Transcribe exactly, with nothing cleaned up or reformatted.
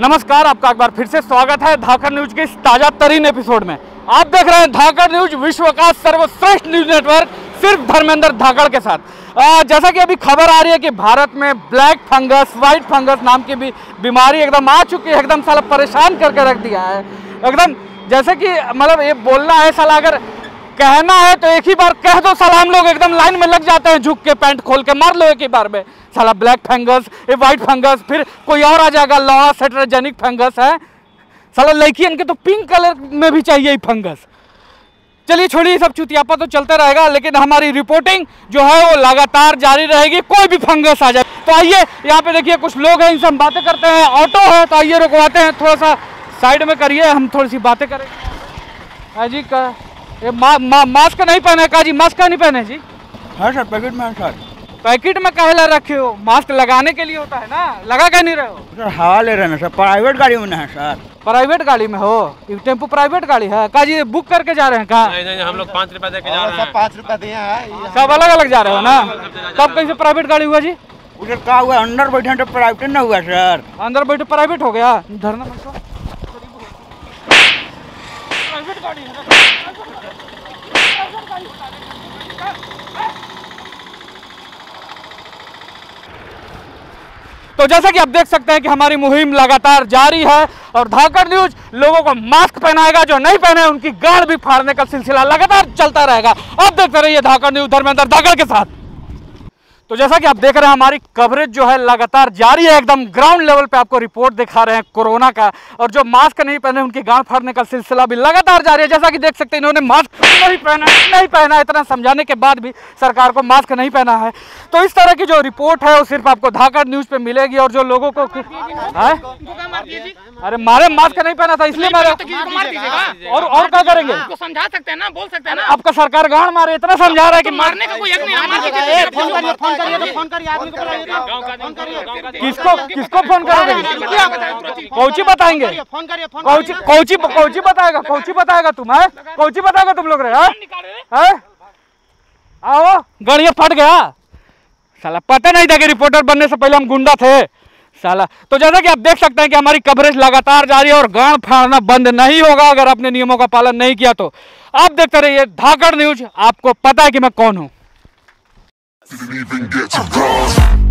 नमस्कार, आपका एक बार फिर से स्वागत है धाकड़ न्यूज के इस ताजा तरीन एपिसोड में। आप देख रहे हैं धाकड़ न्यूज, विश्व का सर्वश्रेष्ठ न्यूज नेटवर्क, सिर्फ धर्मेंद्र धाकड़ के साथ। आ, जैसा कि अभी खबर आ रही है कि भारत में ब्लैक फंगस, व्हाइट फंगस नाम की भी बीमारी एकदम आ चुकी है, एकदम साला परेशान करके रख दिया है एकदम। जैसे कि मतलब ये बोलना है साला, अगर कहना है तो एक ही बार कह दो साला, हम लोग एकदम लाइन में लग जाते हैं, झुक के पैंट खोल के मार लो एक ही बार में साला। ब्लैक फंगस, ये व्हाइट फंगस, फिर कोई और आ जाएगा लॉ सेट्रोजेनिक फंगस है साला। लड़कियन के तो पिंक कलर में भी चाहिए फंगस। चलिए छोड़िए सब चुतियापा, तो चलते रहेगा, लेकिन हमारी रिपोर्टिंग जो है वो लगातार जारी रहेगी। कोई भी फंगस आ जाए तो आइए, यहाँ पे देखिए कुछ लोग हैं, इनसे हम बातें करते हैं। ऑटो है तो आइए रुकवाते हैं, थोड़ा सा साइड में करिए, हम थोड़ी सी बातें करेंगे। हाँ जी, का ये मा, मा, मास्क नहीं पहने का जी? मास्क नहीं पहने जी? हाँ सर, पैकेट में है सर। पैकेट में काहे ला रखे हो? मास्क लगाने के लिए होता है ना, लगा क्या नहीं रहे हो? सर हवा ले रहे हैं सर, प्राइवेट गाड़ी में है सर। प्राइवेट गाड़ी में हो? टेम्पो प्राइवेट गाड़ी है का जी? बुक करके जा रहे हैं का? नहीं नहीं, हम लोग पाँच रुपए दे के जा रहे हैं। पाँच रुपए दिए हैं, सब अलग अलग जा रहे हो ना? तब कैसे प्राइवेट गाड़ी हुआ जी? उधर क्या हुआ, अंदर बैठे तो प्राइवेट ना हुआ सर। अंदर बैठे प्राइवेट हो गया? धरना प्राइवेट गाड़ी है। तो जैसा कि आप देख सकते हैं कि हमारी मुहिम लगातार जारी है और धाकड़ न्यूज लोगों को मास्क पहनाएगा, जो नहीं पहने उनकी गांड भी फाड़ने का सिलसिला लगातार चलता रहेगा। अब देखते रहिए धाकड़ न्यूज धर्मेंद्र धाकड़ के साथ। तो जैसा कि आप देख रहे हैं हमारी कवरेज जो है लगातार जारी है, एकदम ग्राउंड लेवल पे आपको रिपोर्ट दिखा रहे हैं कोरोना का। और जो मास्क नहीं पहने उनकी गांड फाड़ने का सिलसिला भी लगातार जारी है। जैसा कि देख सकते हैं इन्होंने मास्क नहीं पहना नहीं पहना इतना समझाने के बाद भी सरकार को मास्क नहीं पहना है। तो इस तरह की जो रिपोर्ट है वो सिर्फ आपको धाकड़ न्यूज पे मिलेगी। और जो लोगों को है, अरे मारे मास्क नहीं पहना था इसलिए मारे, और और क्या करेंगे? समझा सकते हैं ना, बोल सकते हैं ना। आपका सरकार गांड मारे इतना समझा रहा है कि मारने का कोई हक नहीं। किसको किसको फोन करोगे? कौची बताएंगे? कौची कौची कौची बताएगा? कौची बताएगा तुम? है कौची बताएगा तुम लोग? रहे आओ, गाड़ियां फट गया साला। पता नहीं था कि रिपोर्टर बनने से पहले हम गुंडा थे साला। तो जैसा कि आप देख सकते हैं कि हमारी कवरेज लगातार जारी है और गांड फाड़ना बंद नहीं होगा अगर आपने नियमों का पालन नहीं किया तो। आप देखते रहिए धाकड़ न्यूज, आपको पता है कि मैं कौन हूं। Didn't even get to cross.